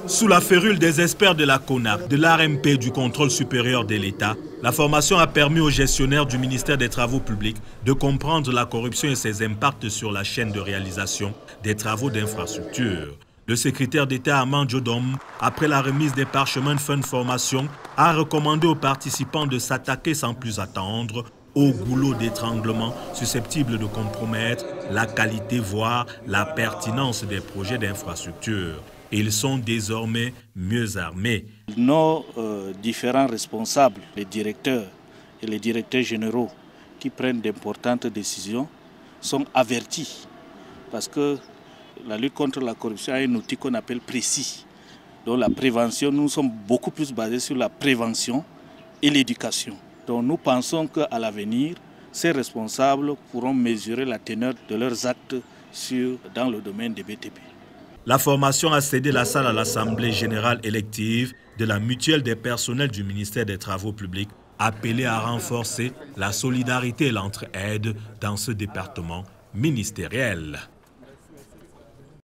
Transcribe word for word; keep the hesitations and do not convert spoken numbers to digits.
Sous la férule des experts de la CONAP, de l'A R M P, du contrôle supérieur de l'État, la formation a permis aux gestionnaires du ministère des Travaux publics de comprendre la corruption et ses impacts sur la chaîne de réalisation des travaux d'infrastructure. Le secrétaire d'État Armand Djodom, après la remise des parchemins de fin de formation, a recommandé aux participants de s'attaquer sans plus attendre au goulot d'étranglement susceptible de compromettre la qualité, voire la pertinence des projets d'infrastructure. Ils sont désormais mieux armés. Nos euh, différents responsables, les directeurs et les directeurs généraux qui prennent d'importantes décisions sont avertis parce que la lutte contre la corruption a un outil qu'on appelle précis. Donc la prévention, nous sommes beaucoup plus basés sur la prévention et l'éducation. Donc nous pensons qu'à l'avenir, ces responsables pourront mesurer la teneur de leurs actes sur, dans le domaine des B T P. La formation a cédé la salle à l'Assemblée générale élective de la mutuelle des personnels du ministère des Travaux publics, appelée à renforcer la solidarité et l'entraide dans ce département ministériel.